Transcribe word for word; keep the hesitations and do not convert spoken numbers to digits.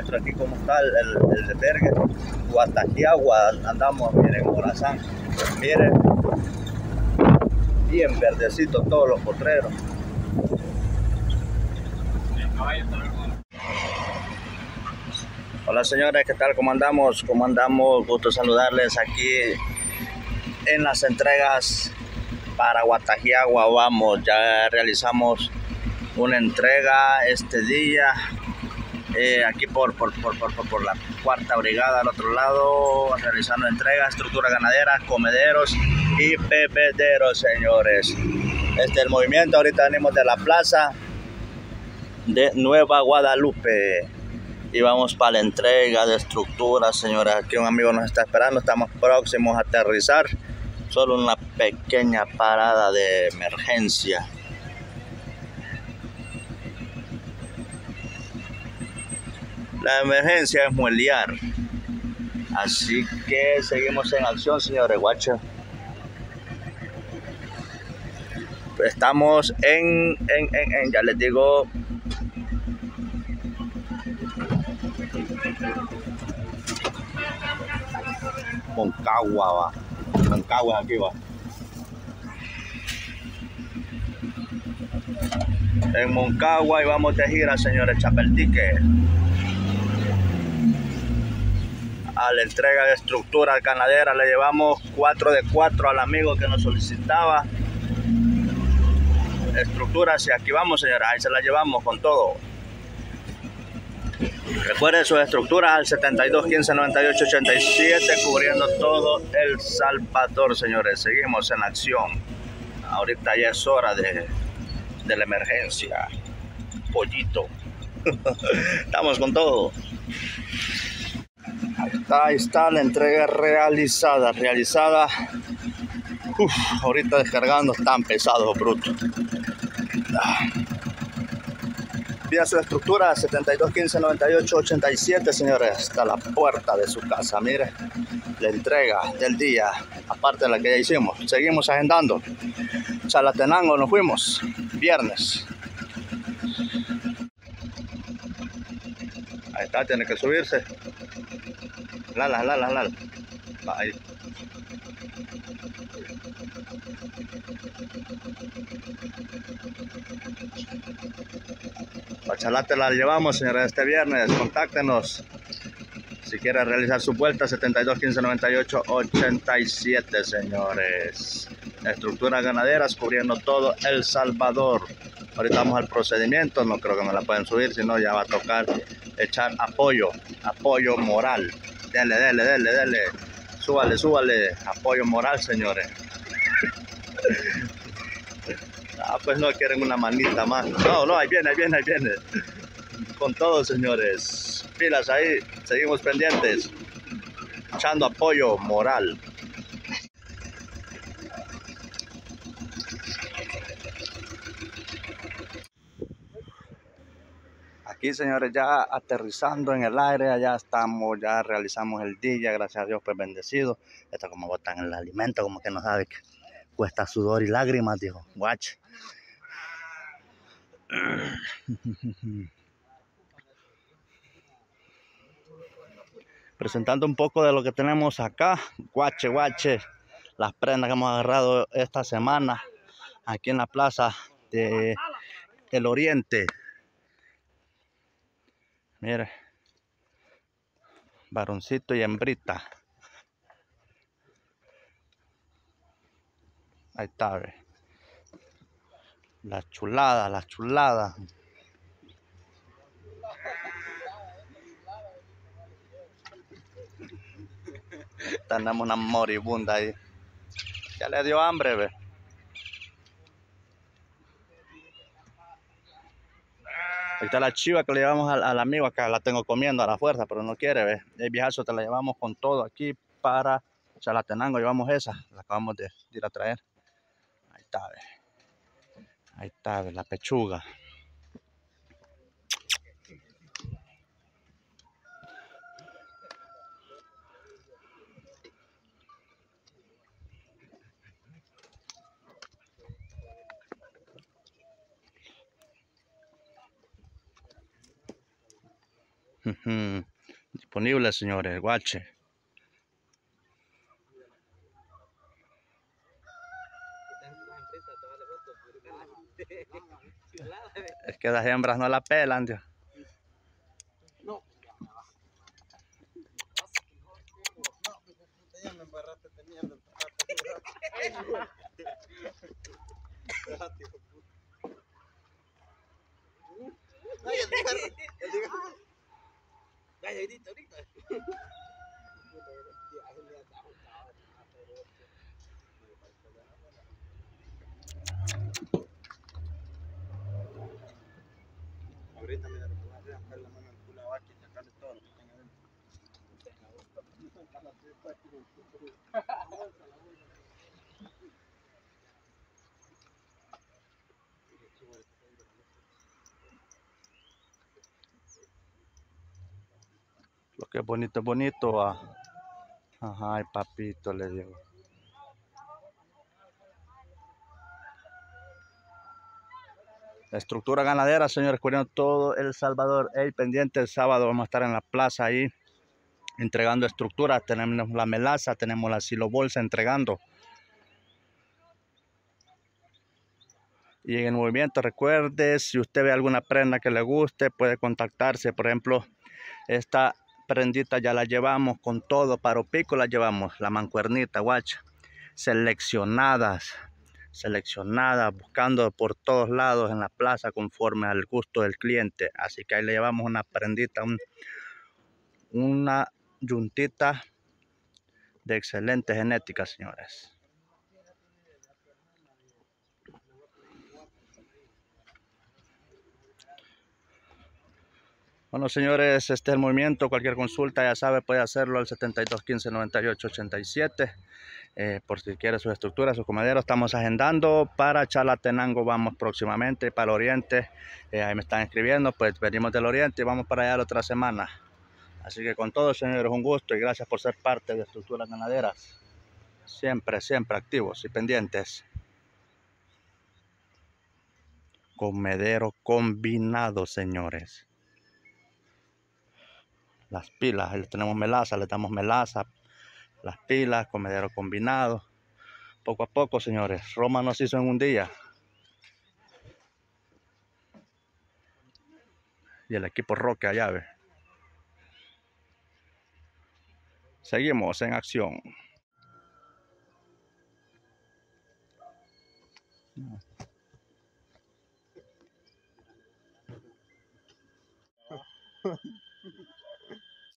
muestro aquí cómo está el, el, el albergue. Guatajiagua, andamos, miren, Morazán. Miren, bien verdecito todos los potreros. Hola señores, ¿qué tal? ¿Cómo andamos? ¿Cómo andamos? Gusto saludarles aquí en las entregas para Guatajiagua. Vamos, ya realizamos una entrega este día eh, aquí por, por, por, por, por la cuarta brigada al otro lado, realizando entregas, estructuras ganaderas, comederos y bebederos, señores. Este es el movimiento. Ahorita venimos de la plaza de Nueva Guadalupe y vamos para la entrega de estructuras, señores. Aquí un amigo nos está esperando, estamos próximos a aterrizar. Solo una pequeña parada de emergencia. La emergencia es muelear. Así que seguimos en acción, señores. Guacho. Estamos en, en, en, en, ya les digo, Moncagua, va. Moncagua aquí va. En Moncagua y vamos de gira, señores. Chapeltique. A la entrega de estructuras ganaderas le llevamos cuatro de cuatro al amigo que nos solicitaba estructuras y aquí vamos, señora, ahí se las llevamos con todo. Recuerden sus estructuras al setenta y dos, quince, noventa y ocho, ochenta y siete, cubriendo todo El Salvador, señores. Seguimos en acción. Ahorita ya es hora de, de la emergencia. Pollito. Estamos con todo. Ahí está, ahí está la entrega realizada, realizada. Uf, ahorita descargando, están pesados, brutos. Pida su estructura setenta y dos, quince, noventa y ocho, ochenta y siete, señores, hasta la puerta de su casa. Mire, la entrega del día, aparte de la que ya hicimos. Seguimos agendando. Chalatenango nos fuimos, viernes. Ahí está, tiene que subirse. Lala, lala, lala. Ahí. Pachalate la llevamos, señores, este viernes. Contáctenos si quiere realizar su vuelta. Setenta y dos, quince, noventa y ocho, ochenta y siete, señores. Estructuras ganaderas cubriendo todo El Salvador. Ahorita vamos al procedimiento. No creo que me la pueden subir, si no ya va a tocar echar apoyo, apoyo moral. Dele, dele, dele, dele. Súbale, súbale. Apoyo moral, señores. Ah, pues no quieren una manita más. No, no, ahí viene, ahí viene, ahí viene. Con todo, señores. Pilas ahí, seguimos pendientes. Echando apoyo moral. Aquí, señores, ya aterrizando en el aire, ya estamos, ya realizamos el día, gracias a Dios, pues bendecido. Esto como botan el alimento, como que no sabe que cuesta sudor y lágrimas, dijo. Watch. Presentando un poco de lo que tenemos acá. Guache, guache. Las prendas que hemos agarrado esta semana aquí en la plaza de El Oriente. Mire, varoncito y hembrita. Ahí está, ve. La chulada, la chulada. Tenemos una moribunda ahí. Ya le dio hambre, ve. Ahí está la chiva que le llevamos al, al amigo acá. La tengo comiendo a la fuerza, pero no quiere, ve. El viejazo te la llevamos con todo aquí para Chalatenango. Llevamos esa. La acabamos de, de ir a traer. Ahí está, ve. Ahí está, ve, la pechuga. Ujú. Disponible, señores, guache. Es que las hembras no la pelan, Dios. No. Ya me embarraste teniendo el ahorita me voy a dejar la mano en el culo abajo y sacarle todo lo que tenga dentro. Lo que es bonito es bonito. Ah. Ajá, ay, papito, le digo. La estructura ganadera, señores, cubriendo todo El Salvador. El pendiente el sábado vamos a estar en la plaza ahí entregando estructuras. Tenemos la melaza, tenemos la silobolsa entregando. Y en el movimiento, recuerde, si usted ve alguna prenda que le guste, puede contactarse. Por ejemplo, esta prendita ya la llevamos con todo, paro pico la llevamos, la mancuernita, guacha. Seleccionadas, seleccionadas, buscando por todos lados en la plaza conforme al gusto del cliente. Así que ahí le llevamos una prendita, un, una yuntita de excelente genética, señores. Bueno, señores, este es el movimiento. Cualquier consulta, ya sabe, puede hacerlo al setenta y dos quince noventa y ocho ochenta y siete. Eh, por si quiere sus estructuras, sus comederos. Estamos agendando para Chalatenango, vamos próximamente, para el oriente. Eh, ahí me están escribiendo, pues venimos del oriente y vamos para allá la otra semana. Así que con todo, señores, un gusto y gracias por ser parte de Estructuras Ganaderas. Siempre, siempre activos y pendientes. Comedero combinado, señores. Las pilas, ahí tenemos melaza, le damos melaza, las pilas, comedero combinado. Poco a poco, señores. Roma nos hizo en un día. Y el equipo Roque allá, ve. Seguimos en acción.